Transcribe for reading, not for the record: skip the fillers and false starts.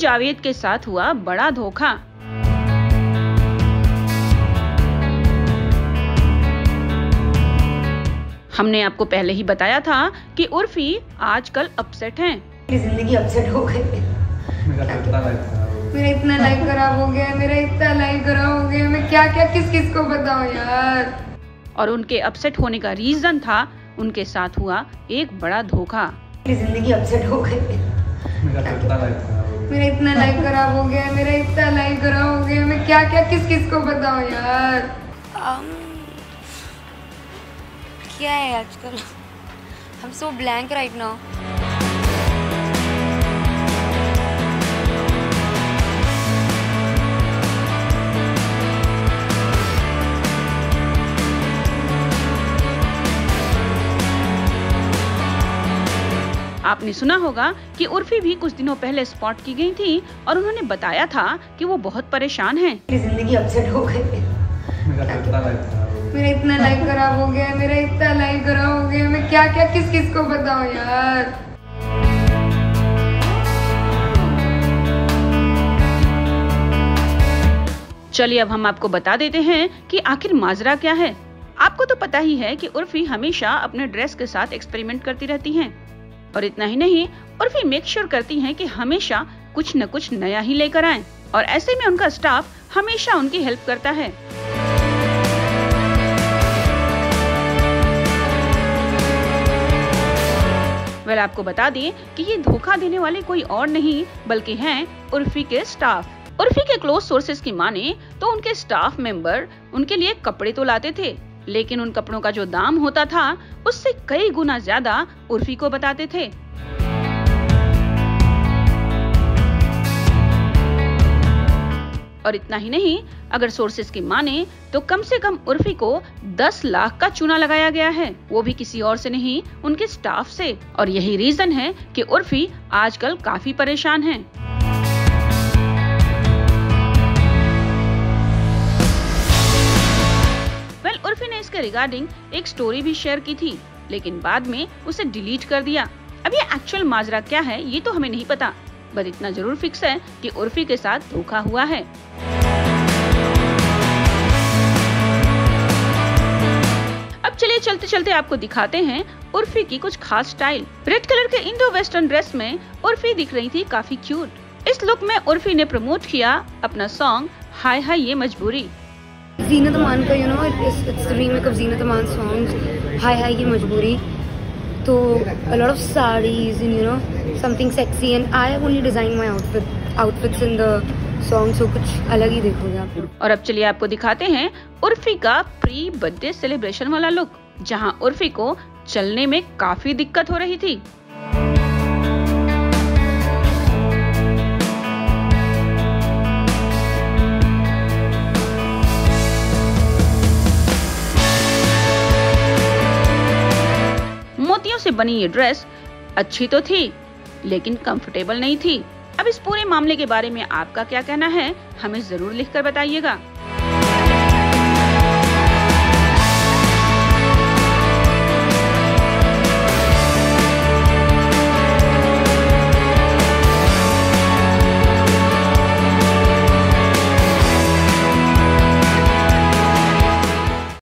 जावेद के साथ हुआ बड़ा धोखा। हमने आपको पहले ही बताया था कि उर्फी आजकल अपसेट हैं। जिंदगी अपसेट हो गई। मेरा इतना लाइफ खराब हो गया, मेरा इतना लाइफ खराब हो गया, मैं क्या क्या किस किस को बताऊं यार। और उनके अपसेट होने का रीजन था उनके साथ हुआ एक बड़ा धोखा। जिंदगी अपसेट हो गई। मेरा इतना लाइफ खराब हो गया, मेरा इतना लाइफ खराब हो गया, मैं क्या क्या किस किस को बताऊं यार। क्या है आजकल, I'm so blank right now. आपने सुना होगा कि उर्फी भी कुछ दिनों पहले स्पॉट की गई थी और उन्होंने बताया था कि वो बहुत परेशान हैं। जिंदगी अपसेट हो गई। मेरा इतना लाइफ खराब हो गया, मेरा इतना लाइफ खराब हो गया, मैं क्या क्या किस किस को बताऊं यार। चलिए अब हम आपको बता देते हैं कि आखिर माजरा क्या है। आपको तो पता ही है कि उर्फी हमेशा अपने ड्रेस के साथ एक्सपेरिमेंट करती रहती हैं। और इतना ही नहीं, उर्फी मेक श्योर करती हैं कि हमेशा कुछ न कुछ नया ही लेकर आएं। और ऐसे में उनका स्टाफ हमेशा उनकी हेल्प करता है। आपको बता दें कि ये धोखा देने वाले कोई और नहीं बल्कि हैं उर्फी के स्टाफ। उर्फी के क्लोज सोर्सेज की माने तो उनके स्टाफ मेंबर उनके लिए कपड़े तो लाते थे, लेकिन उन कपड़ों का जो दाम होता था उससे कई गुना ज्यादा उर्फी को बताते थे। और इतना ही नहीं, अगर सोर्सेज की माने तो कम से कम उर्फी को 10 लाख का चूना लगाया गया है, वो भी किसी और से नहीं उनके स्टाफ से। और यही रीजन है कि उर्फी आजकल काफी परेशान हैं। उर्फी ने इसके रिगार्डिंग एक स्टोरी भी शेयर की थी, लेकिन बाद में उसे डिलीट कर दिया। अब ये एक्चुअल माजरा क्या है ये तो हमें नहीं पता, बस इतना जरूर फिक्स है कि उर्फी के साथ धोखा हुआ है। अब चलिए चलते चलते आपको दिखाते हैं उर्फी की कुछ खास स्टाइल। रेड कलर के इंडो वेस्टर्न ड्रेस में उर्फी दिख रही थी काफी क्यूट। इस लुक में उर्फी ने प्रमोट किया अपना सॉन्ग हाय हाय ये मजबूरी। ज़ीनत अमान का it's the remake of Zeenat Aman songs हाय हाय ये मजबूरी। तो a lot of sarees and something sexy and I have only designed my outfits in the song, so कुछ अलग ही देखोगे आप। और अब चलिए आपको दिखाते हैं उर्फी का प्री बर्थडे सेलिब्रेशन वाला लुक, जहां उर्फी को चलने में काफी दिक्कत हो रही थी। मोतियों से बनी ये ड्रेस अच्छी तो थी लेकिन कंफर्टेबल नहीं थी। अब इस पूरे मामले के बारे में आपका क्या कहना है, हमें जरूर लिखकर बताइएगा।